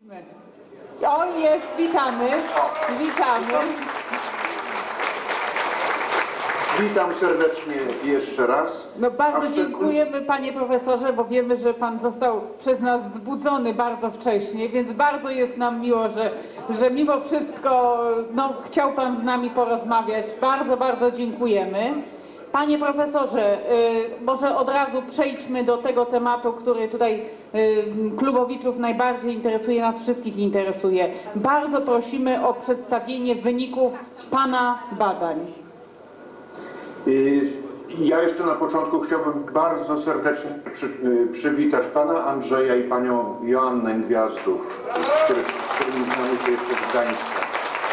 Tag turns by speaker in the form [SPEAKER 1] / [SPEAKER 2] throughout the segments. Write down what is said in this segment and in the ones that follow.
[SPEAKER 1] O, jest, witamy. Witamy.
[SPEAKER 2] Witam serdecznie jeszcze raz.
[SPEAKER 1] No bardzo dziękujemy, panie profesorze, bo wiemy, że pan został przez nas zbudzony bardzo wcześnie, więc bardzo jest nam miło, że mimo wszystko chciał pan z nami porozmawiać. Bardzo, bardzo dziękujemy. Panie profesorze, może od razu przejdźmy do tego tematu, który tutaj klubowiczów najbardziej interesuje, nas wszystkich interesuje. Bardzo prosimy o przedstawienie wyników pana badań.
[SPEAKER 2] Ja jeszcze na początku chciałbym bardzo serdecznie przywitać pana Andrzeja i panią Joannę Gwiazdów, z którymi znamy się jeszcze z Gdańska.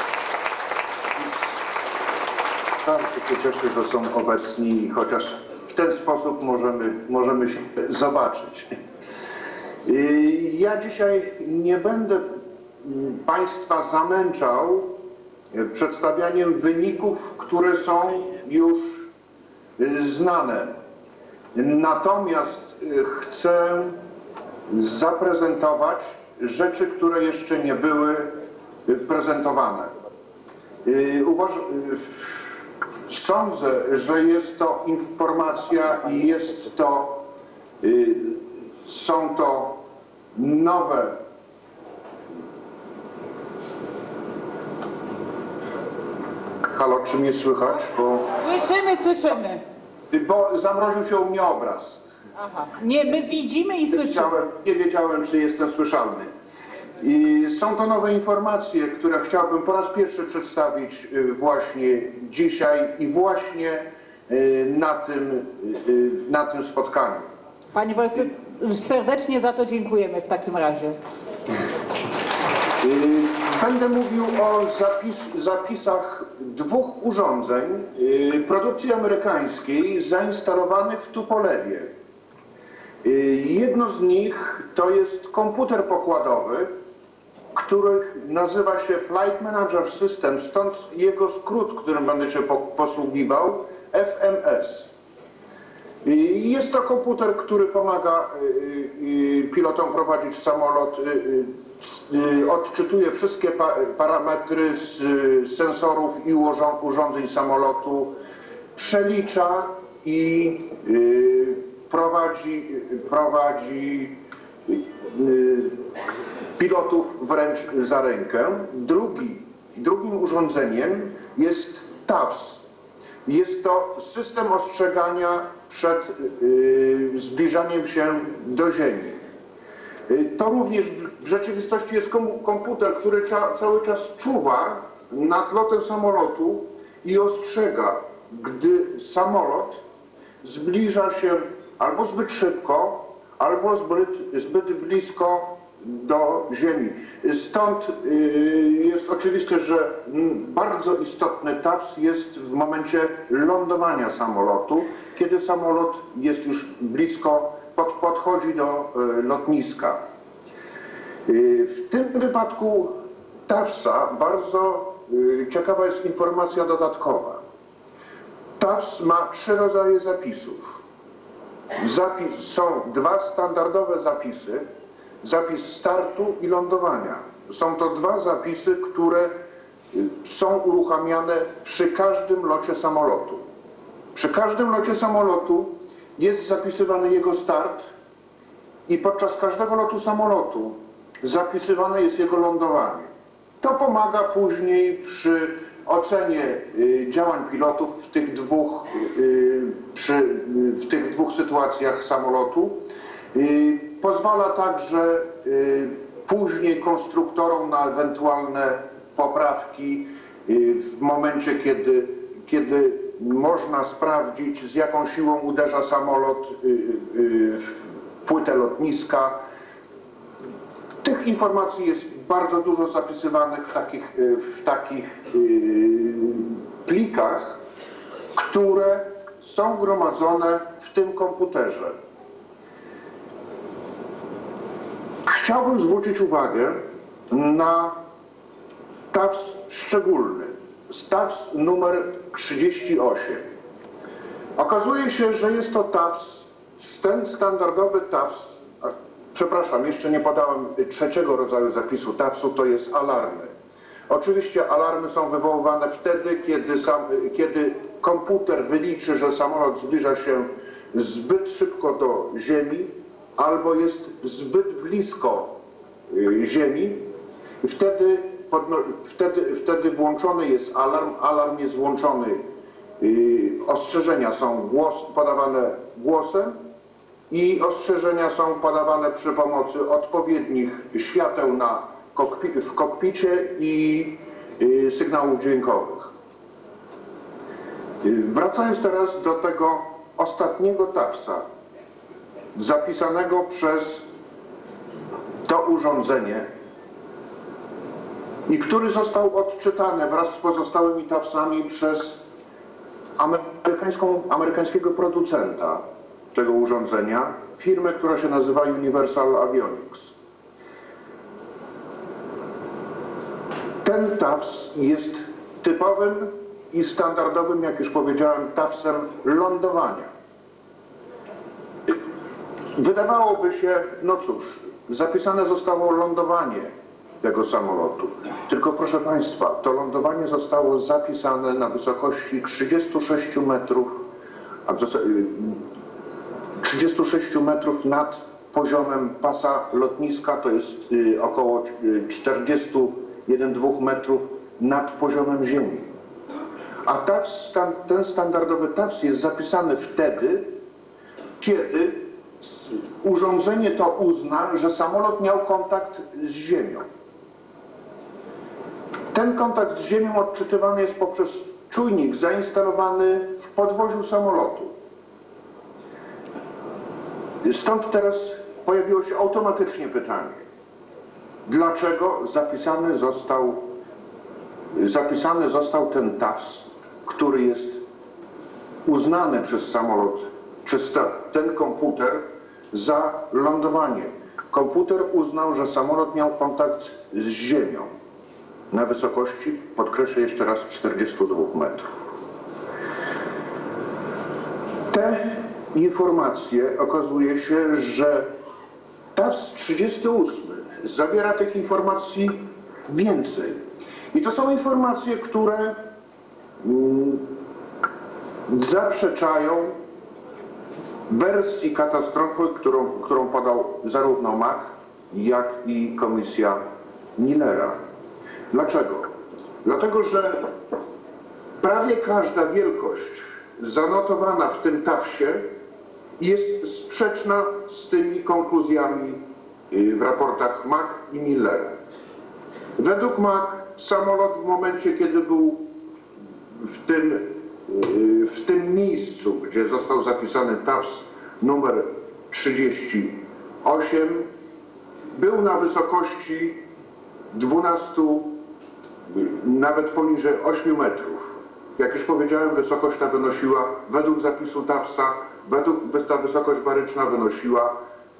[SPEAKER 2] Bardzo się cieszę, że są obecni, chociaż w ten sposób możemy się zobaczyć. Ja dzisiaj nie będę państwa zamęczał przedstawianiem wyników, które są już znane. Natomiast chcę zaprezentować rzeczy, które jeszcze nie były prezentowane. Sądzę, że jest to informacja i są to nowe Halo, czy mnie słychać?
[SPEAKER 1] Słyszymy.
[SPEAKER 2] Bo zamroził się u mnie obraz.
[SPEAKER 1] Aha. Nie, my widzimy i słyszymy.
[SPEAKER 2] Nie wiedziałem, czy jestem słyszalny. I są to nowe informacje, które chciałbym po raz pierwszy przedstawić właśnie dzisiaj i właśnie na tym spotkaniu.
[SPEAKER 1] Panie profesorze, serdecznie za to dziękujemy w takim razie.
[SPEAKER 2] Będę mówił o zapisach dwóch urządzeń produkcji amerykańskiej zainstalowanych w Tupolewie. Jedno z nich to jest komputer pokładowy, który nazywa się Flight Manager System, stąd jego skrót, którym będę się posługiwał, FMS. Jest to komputer, który pomaga pilotom prowadzić samolot, odczytuje wszystkie parametry z sensorów i urządzeń samolotu, przelicza i prowadzi pilotów wręcz za rękę. Drugim urządzeniem jest TAWS. Jest to system ostrzegania przed zbliżaniem się do Ziemi. To również w rzeczywistości jest komputer, który cały czas czuwa nad lotem samolotu i ostrzega, gdy samolot zbliża się albo zbyt szybko, albo zbyt blisko do Ziemi. Stąd jest oczywiste, że bardzo istotny TAWS jest w momencie lądowania samolotu, kiedy samolot jest już blisko, podchodzi do lotniska. W tym wypadku TAWS-a bardzo ciekawa jest informacja dodatkowa. TAWS ma 3 rodzaje zapisów. Są 2 standardowe zapisy. Zapis startu i lądowania. Są to 2 zapisy, które są uruchamiane przy każdym locie samolotu. Przy każdym locie samolotu jest zapisywany jego start i podczas każdego lotu samolotu zapisywane jest jego lądowanie. To pomaga później przy ocenie działań pilotów w tych dwóch sytuacjach samolotu. Pozwala także później konstruktorom na ewentualne poprawki w momencie, kiedy można sprawdzić, z jaką siłą uderza samolot w płytę lotniska. Tych informacji jest bardzo dużo zapisywanych w takich plikach, które są gromadzone w tym komputerze. Chciałbym zwrócić uwagę na TAWS szczególny, TAWS numer 38. Okazuje się, że jest to TAWS, ten standardowy TAWS Przepraszam, jeszcze nie podałem trzeciego rodzaju zapisu TAWS-u, to jest alarmy. Oczywiście alarmy są wywoływane wtedy, kiedy komputer wyliczy, że samolot zbliża się zbyt szybko do Ziemi albo jest zbyt blisko Ziemi. Wtedy włączony jest alarm, alarm jest włączony, ostrzeżenia są podawane głosem i ostrzeżenia są podawane przy pomocy odpowiednich świateł w kokpicie i sygnałów dźwiękowych. Wracając teraz do tego ostatniego TAWS-a, zapisanego przez to urządzenie i który został odczytany wraz z pozostałymi TAWS-ami przez amerykańskiego producenta tego urządzenia, firmę, która się nazywa Universal Avionics. Ten TAWS jest typowym i standardowym, jak już powiedziałem, TAWS-em lądowania. Wydawałoby się, no cóż, zapisane zostało lądowanie tego samolotu. Tylko proszę Państwa, to lądowanie zostało zapisane na wysokości 36 metrów, a w zasadzie 36 metrów nad poziomem pasa lotniska, to jest około 41,2 metrów nad poziomem ziemi. A TAWS, ten standardowy TAWS jest zapisany wtedy, kiedy urządzenie to uzna, że samolot miał kontakt z ziemią. Ten kontakt z ziemią odczytywany jest poprzez czujnik zainstalowany w podwoziu samolotu. Stąd teraz pojawiło się automatycznie pytanie, dlaczego zapisany został ten TAWS, który jest uznany przez samolot, przez ten komputer za lądowanie. Komputer uznał, że samolot miał kontakt z ziemią na wysokości, podkreślę jeszcze raz, 42 metrów. Te informacje, okazuje się, że TAWS 38 zawiera tych informacji więcej. I to są informacje, które zaprzeczają wersji katastrofy, którą podał zarówno MAC, jak i komisja Millera. Dlaczego? Dlatego, że prawie każda wielkość zanotowana w tym TAWS-ie jest sprzeczna z tymi konkluzjami w raportach MAC i Millera. Według MAC samolot w momencie, kiedy był w tym miejscu, gdzie został zapisany TAWS numer 38, był na wysokości 12, nawet poniżej 8 metrów. Jak już powiedziałem, wysokość ta wynosiła, według zapisu TAWS-a, ta wysokość baryczna wynosiła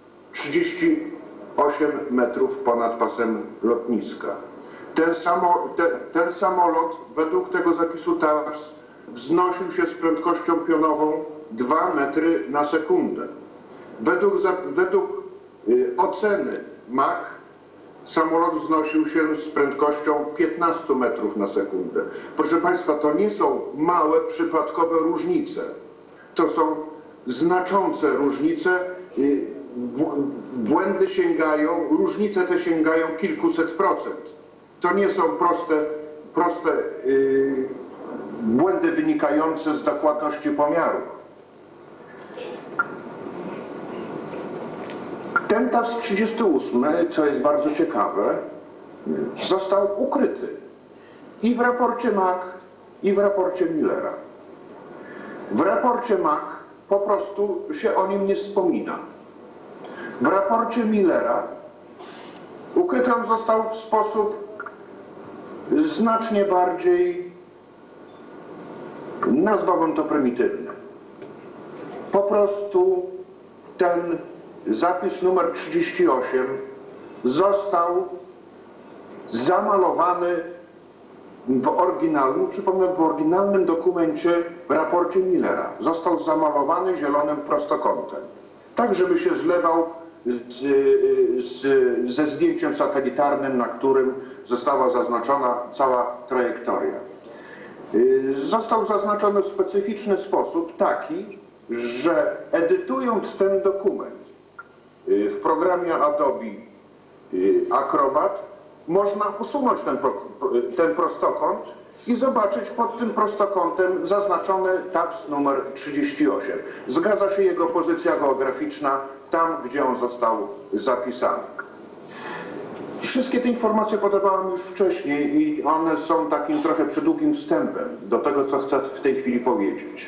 [SPEAKER 2] 38 metrów ponad pasem lotniska. Ten samolot według tego zapisu TAWS wznosił się z prędkością pionową 2 metry na sekundę. Według oceny MAC samolot wznosił się z prędkością 15 metrów na sekundę. Proszę Państwa, to nie są małe, przypadkowe różnice. To są znaczące różnice. Błędy różnice te sięgają kilkuset procent. To nie są proste błędy wynikające z dokładności pomiaru. Ten TAWS 38, co jest bardzo ciekawe, został ukryty i w raporcie MAC, i w raporcie Millera. W raporcie MAC po prostu się o nim nie wspomina. W raporcie Millera ukryty on został w sposób znacznie bardziej, nazwałbym to prymitywny. Po prostu ten zapis numer 38 został zamalowany w oryginalnym, przypomnę, w oryginalnym dokumencie w raporcie Millera. Został zamalowany zielonym prostokątem, tak żeby się zlewał ze zdjęciem satelitarnym, na którym została zaznaczona cała trajektoria. Został zaznaczony w specyficzny sposób, taki, że edytując ten dokument w programie Adobe Acrobat można usunąć ten prostokąt i zobaczyć pod tym prostokątem zaznaczony TAPS numer 38. Zgadza się jego pozycja geograficzna tam, gdzie on został zapisany. Wszystkie te informacje podawałem już wcześniej i one są takim trochę przydługim wstępem do tego, co chcę w tej chwili powiedzieć.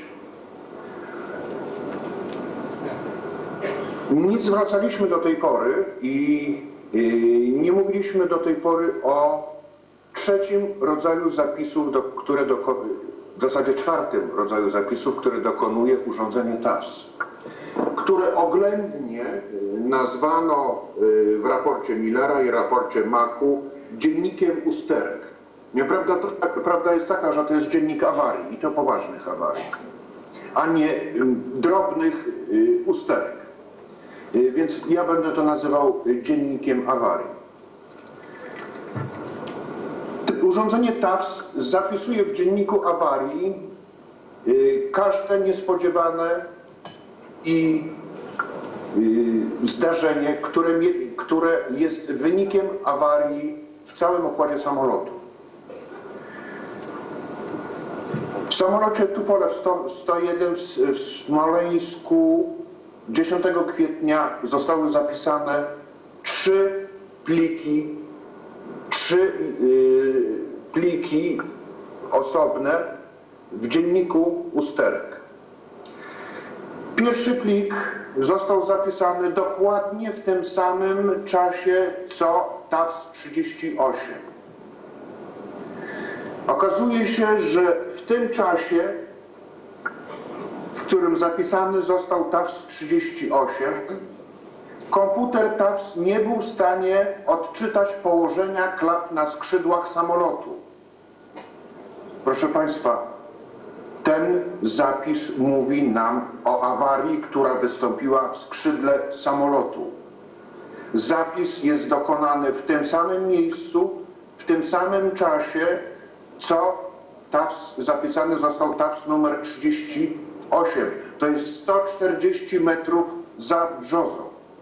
[SPEAKER 2] Nie zwracaliśmy do tej pory i nie mówiliśmy do tej pory o trzecim rodzaju zapisów, w zasadzie czwartym rodzaju zapisów, które dokonuje urządzenie TAPS, które oględnie nazwano w raporcie Millera i raporcie Maku dziennikiem usterek. Prawda jest taka, że to jest dziennik awarii i to poważnych awarii, a nie drobnych usterek. Więc ja będę to nazywał dziennikiem awarii. Urządzenie TAPS zapisuje w dzienniku awarii każde niespodziewane zdarzenie, które jest wynikiem awarii w całym układzie samolotu. W samolocie Tupolew 101 w Smoleńsku 10 kwietnia zostały zapisane trzy pliki osobne w dzienniku usterek. Pierwszy plik został zapisany dokładnie w tym samym czasie co TAPS 38. Okazuje się, że w tym czasie, w którym zapisany został TAPS 38, komputer TAPS nie był w stanie odczytać położenia klap na skrzydłach samolotu. Proszę Państwa, ten zapis mówi nam o awarii, która wystąpiła w skrzydle samolotu. Zapis jest dokonany w tym samym miejscu, w tym samym czasie, co zapisany został TAPS numer 38. To jest 140 metrów za brzozą.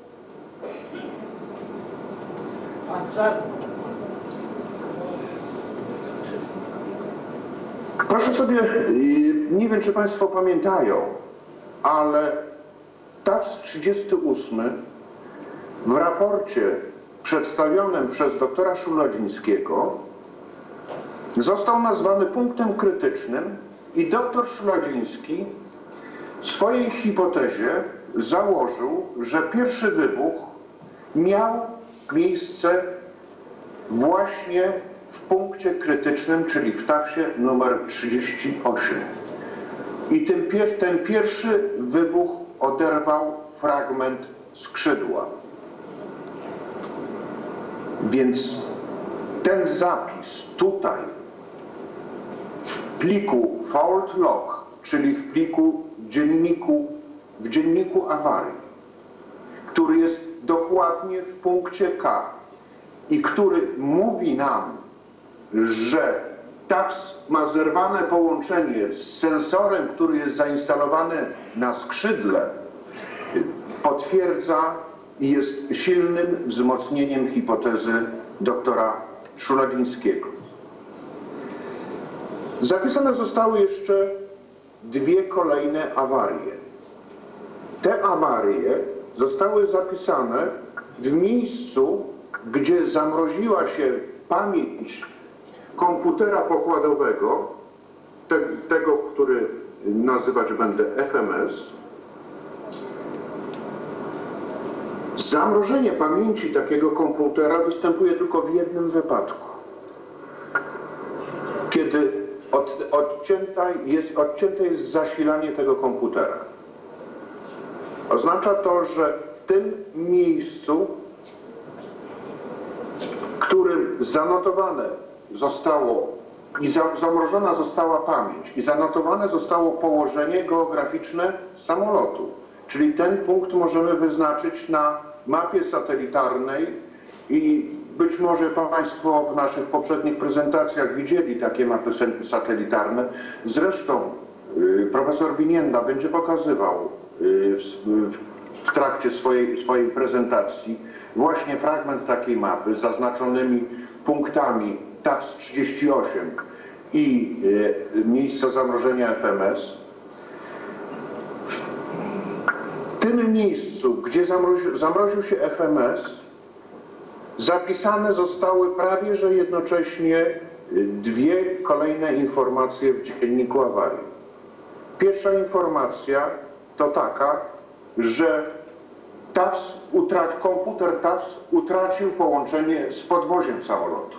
[SPEAKER 2] Proszę sobie, nie wiem czy Państwo pamiętają, ale TAPS 38 w raporcie przedstawionym przez doktora Szulodzińskiego został nazwany punktem krytycznym i doktor Szulodziński w swojej hipotezie założył, że pierwszy wybuch miał miejsce właśnie w punkcie krytycznym, czyli w TAPS-ie numer 38. I ten pierwszy wybuch oderwał fragment skrzydła. Więc ten zapis tutaj w pliku fault log, czyli w pliku w dzienniku awarii, który jest dokładnie w punkcie K i który mówi nam, że TAPS ma zerwane połączenie z sensorem, który jest zainstalowany na skrzydle, potwierdza i jest silnym wzmocnieniem hipotezy doktora Szulodzińskiego. Zapisane zostały jeszcze dwie kolejne awarie. Te awarie zostały zapisane w miejscu, gdzie zamroziła się pamięć komputera pokładowego, tego, który nazywać będę FMS. Zamrożenie pamięci takiego komputera występuje tylko w jednym wypadku. Kiedy odcięte jest zasilanie tego komputera. Oznacza to, że w tym miejscu, w którym zanotowane zostało i zamrożona została pamięć i zanotowane zostało położenie geograficzne samolotu. Czyli ten punkt możemy wyznaczyć na mapie satelitarnej i być może Państwo w naszych poprzednich prezentacjach widzieli takie mapy satelitarne. Zresztą profesor Binienda będzie pokazywał w trakcie swojej prezentacji właśnie fragment takiej mapy z zaznaczonymi punktami TAWS 38 i miejsca zamrożenia FMS. W tym miejscu, gdzie zamroził się FMS, zapisane zostały prawie że jednocześnie dwie kolejne informacje w dzienniku awarii. Pierwsza informacja to taka, że komputer TAWS utracił połączenie z podwoziem samolotu.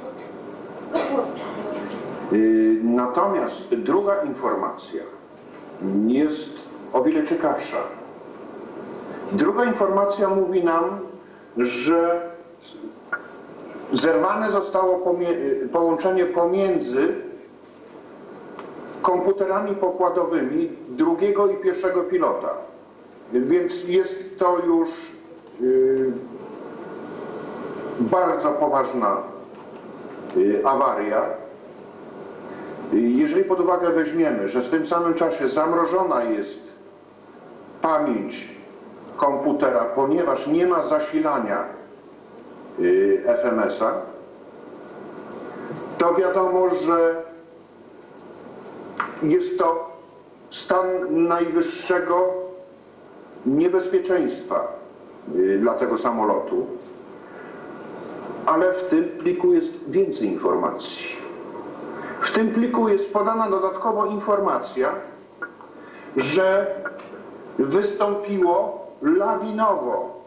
[SPEAKER 2] Natomiast druga informacja jest o wiele ciekawsza. Druga informacja mówi nam, że zerwane zostało połączenie pomiędzy komputerami pokładowymi drugiego i pierwszego pilota. Więc jest to już bardzo poważna awaria. Jeżeli pod uwagę weźmiemy, że w tym samym czasie zamrożona jest pamięć komputera, ponieważ nie ma zasilania FMS-a, to wiadomo, że jest to stan najwyższego niebezpieczeństwa dla tego samolotu, ale w tym pliku jest więcej informacji. W tym pliku jest podana dodatkowo informacja, że wystąpiło lawinowo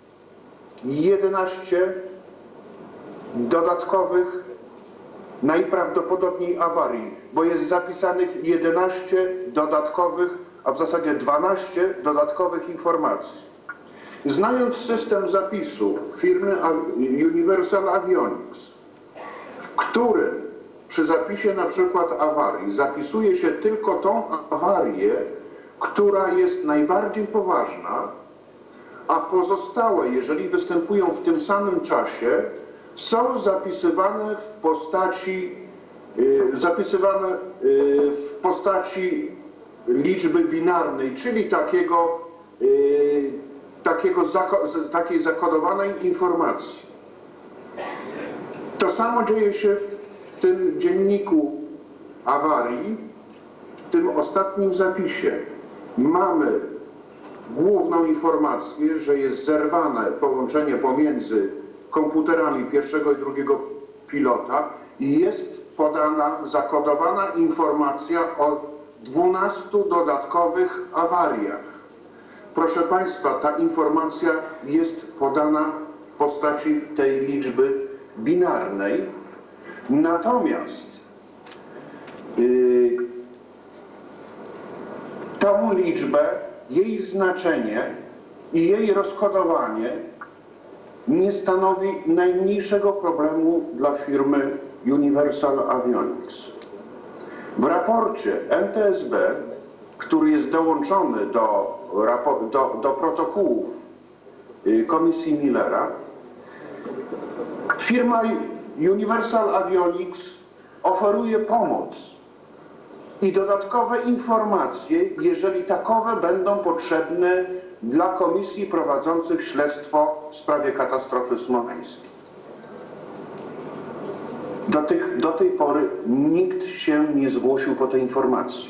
[SPEAKER 2] 11 dodatkowych najprawdopodobniej awarii, bo jest zapisanych 11 dodatkowych, a w zasadzie 12 dodatkowych informacji. Znając system zapisu firmy Universal Avionics, w którym przy zapisie na przykład awarii zapisuje się tylko tą awarię, która jest najbardziej poważna, a pozostałe, jeżeli występują w tym samym czasie, są zapisywane w postaci liczby binarnej, czyli takiej zakodowanej informacji. To samo dzieje się w tym dzienniku awarii, w tym ostatnim zapisie. Mamy główną informację, że jest zerwane połączenie pomiędzy komputerami pierwszego i drugiego pilota i jest podana, zakodowana informacja o 12 dodatkowych awariach. Proszę Państwa, ta informacja jest podana w postaci tej liczby binarnej, natomiast tą liczbę, jej znaczenie i jej rozkodowanie nie stanowi najmniejszego problemu dla firmy Universal Avionics. W raporcie NTSB, który jest dołączony do protokołów Komisji Millera, firma Universal Avionics oferuje pomoc i dodatkowe informacje, jeżeli takowe będą potrzebne dla komisji prowadzących śledztwo w sprawie katastrofy smoleńskiej. Do tej pory nikt się nie zgłosił po tej informacji.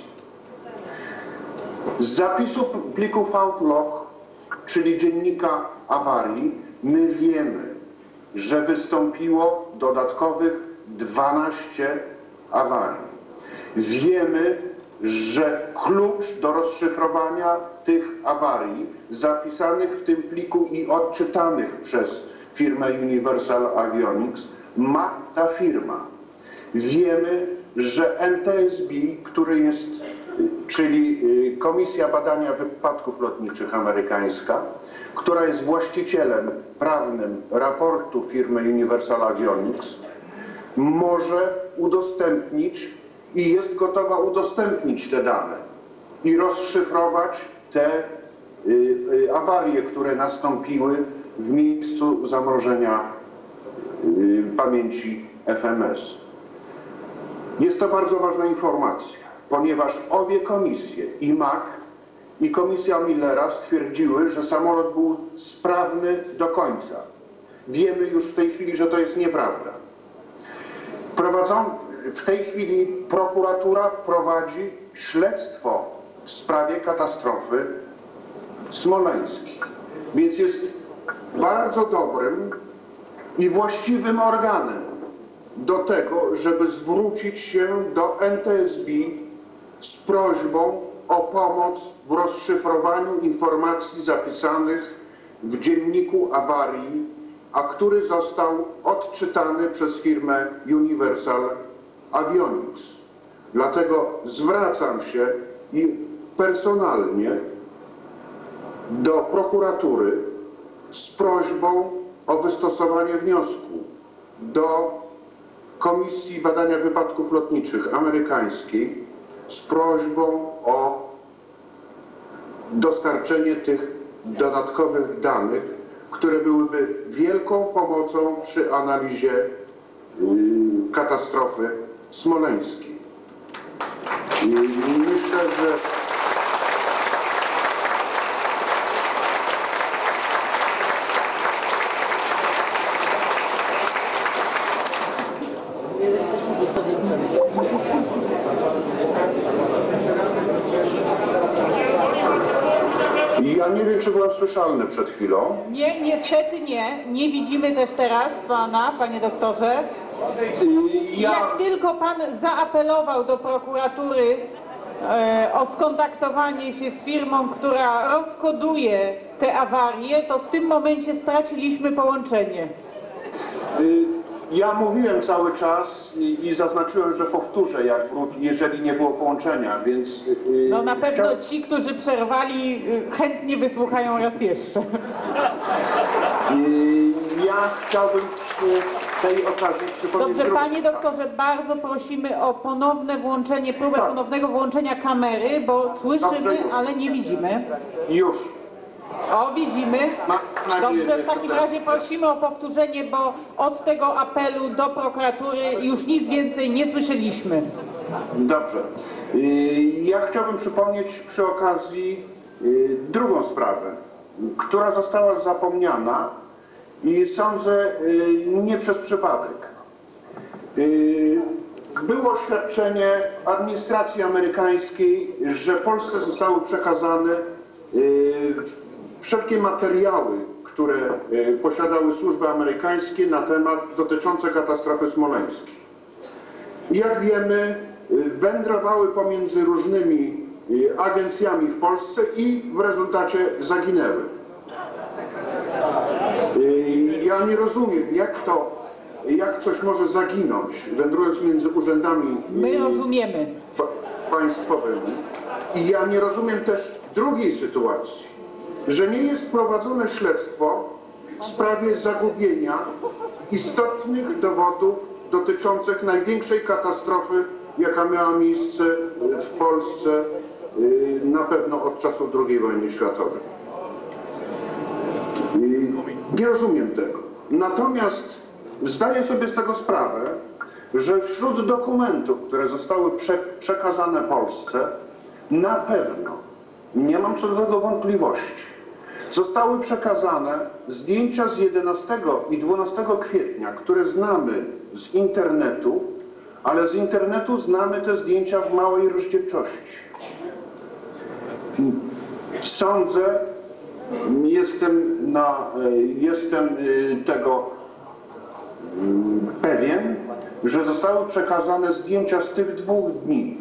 [SPEAKER 2] Z zapisu pliku FoutLog, czyli dziennika awarii, my wiemy, że wystąpiło dodatkowych 12 awarii. Wiemy, że klucz do rozszyfrowania tych awarii zapisanych w tym pliku i odczytanych przez firmę Universal Avionics ma ta firma. Wiemy, że NTSB, który jest, czyli Komisja Badania Wypadków Lotniczych amerykańska, która jest właścicielem prawnym raportu firmy Universal Avionics, może udostępnić i jest gotowa udostępnić te dane i rozszyfrować te awarie, które nastąpiły w miejscu zamrożenia pamięci FMS. Jest to bardzo ważna informacja, ponieważ obie komisje, i MAK, i komisja Millera, stwierdziły, że samolot był sprawny do końca. Wiemy już w tej chwili, że to jest nieprawda. W tej chwili prokuratura prowadzi śledztwo w sprawie katastrofy smoleńskiej. Więc jest bardzo dobrym i właściwym organem do tego, żeby zwrócić się do NTSB z prośbą o pomoc w rozszyfrowaniu informacji zapisanych w dzienniku awarii, a który został odczytany przez firmę Universal Avionics. Dlatego zwracam się i personalnie do prokuratury z prośbą o wystosowanie wniosku do Komisji Badania Wypadków Lotniczych amerykańskiej z prośbą o dostarczenie tych dodatkowych danych, które byłyby wielką pomocą przy analizie katastrofy smoleńskiej. I myślę, że ja nie wiem, czy byłem słyszalny przed chwilą.
[SPEAKER 1] Nie, niestety nie. Nie widzimy też teraz pana, panie doktorze. Jak tylko pan zaapelował do prokuratury o skontaktowanie się z firmą, która rozkoduje te awarie, to w tym momencie straciliśmy połączenie.
[SPEAKER 2] Ja mówiłem cały czas i zaznaczyłem, że powtórzę, jeżeli nie było połączenia, więc...
[SPEAKER 1] No na pewno ci, którzy przerwali, chętnie wysłuchają raz jeszcze.
[SPEAKER 2] Ja chciałbym przy tej okazji przypomnieć...
[SPEAKER 1] Dobrze, panie doktorze, bardzo prosimy o ponowne włączenie, próbę ponownego włączenia kamery, bo słyszymy, ale nie widzimy.
[SPEAKER 2] Już.
[SPEAKER 1] O, widzimy.
[SPEAKER 2] Mam nadzieję,
[SPEAKER 1] Dobrze,
[SPEAKER 2] że
[SPEAKER 1] w takim razie prosimy o powtórzenie, bo od tego apelu do prokuratury już nic więcej nie słyszeliśmy.
[SPEAKER 2] Dobrze. Ja chciałbym przypomnieć przy okazji drugą sprawę, która została zapomniana i sądzę nie przez przypadek. Było oświadczenie administracji amerykańskiej, że Polsce zostały przekazane wszelkie materiały, które posiadały służby amerykańskie na temat dotyczące katastrofy smoleńskiej. Jak wiemy, wędrowały pomiędzy różnymi agencjami w Polsce i w rezultacie zaginęły. Ja nie rozumiem, jak coś może zaginąć, wędrując między urzędami
[SPEAKER 1] My rozumiemy.
[SPEAKER 2] państwowymi. I ja nie rozumiem też drugiej sytuacji, że nie jest prowadzone śledztwo w sprawie zagubienia istotnych dowodów dotyczących największej katastrofy, jaka miała miejsce w Polsce na pewno od czasów II wojny światowej. Nie rozumiem tego. Natomiast zdaję sobie z tego sprawę, że wśród dokumentów, które zostały przekazane Polsce, na pewno, nie mam co do tego wątpliwości, zostały przekazane zdjęcia z 11 i 12 kwietnia, które znamy z internetu, ale z internetu znamy te zdjęcia w małej rozdzielczości. Sądzę, jestem tego pewien, że zostały przekazane zdjęcia z tych 2 dni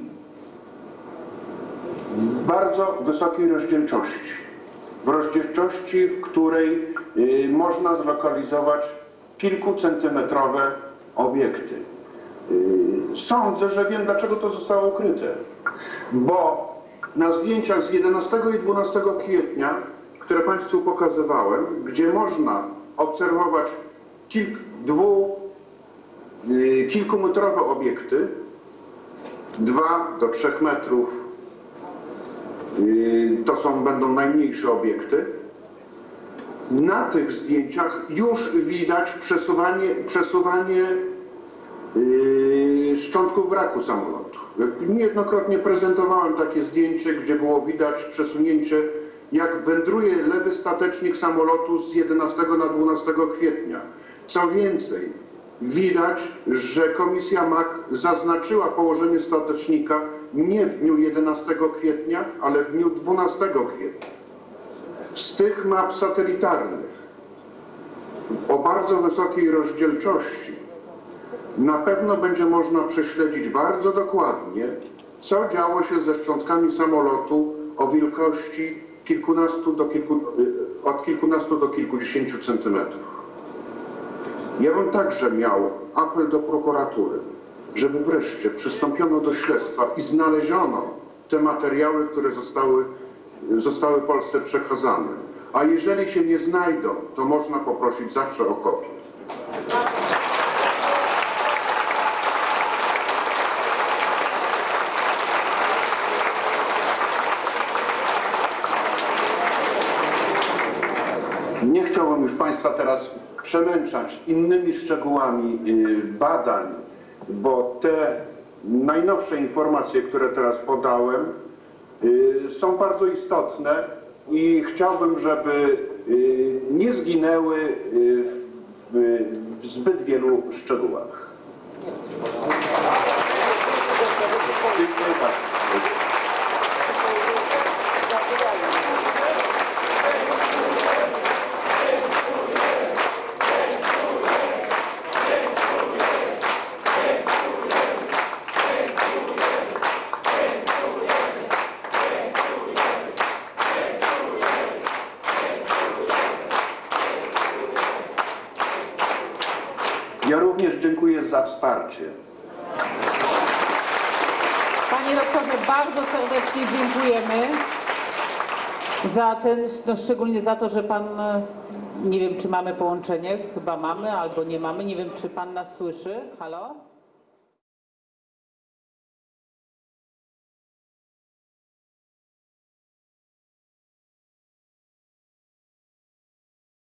[SPEAKER 2] w bardzo wysokiej rozdzielczości. W rozdzielczości, w której można zlokalizować kilkucentymetrowe obiekty. Sądzę, że wiem, dlaczego to zostało ukryte. Bo na zdjęciach z 11 i 12 kwietnia, które Państwu pokazywałem, gdzie można obserwować kilkumetrowe obiekty, 2 do 3 metrów, to będą najmniejsze obiekty. Na tych zdjęciach już widać przesuwanie szczątków wraku samolotu. Niejednokrotnie prezentowałem takie zdjęcie, gdzie było widać przesunięcie, jak wędruje lewy statecznik samolotu z 11 na 12 kwietnia. Co więcej, widać, że komisja MAK zaznaczyła położenie statecznika nie w dniu 11 kwietnia, ale w dniu 12 kwietnia. Z tych map satelitarnych o bardzo wysokiej rozdzielczości na pewno będzie można prześledzić bardzo dokładnie, co działo się ze szczątkami samolotu o wielkości od kilkunastu do kilkudziesięciu centymetrów. Ja bym także miał apel do prokuratury, żeby wreszcie przystąpiono do śledztwa i znaleziono te materiały, które zostały Polsce przekazane. A jeżeli się nie znajdą, to można poprosić zawsze o kopię. Nie chciałbym już Państwa teraz przemęczać innymi szczegółami badań, bo te najnowsze informacje, które teraz podałem, są bardzo istotne i chciałbym, żeby nie zginęły w zbyt wielu szczegółach. Dziękuję bardzo. Ja również dziękuję za wsparcie.
[SPEAKER 1] Panie doktorze, bardzo serdecznie dziękujemy za ten, no szczególnie za to, że pan, nie wiem czy mamy połączenie, chyba mamy albo nie mamy, nie wiem czy pan nas słyszy. Halo?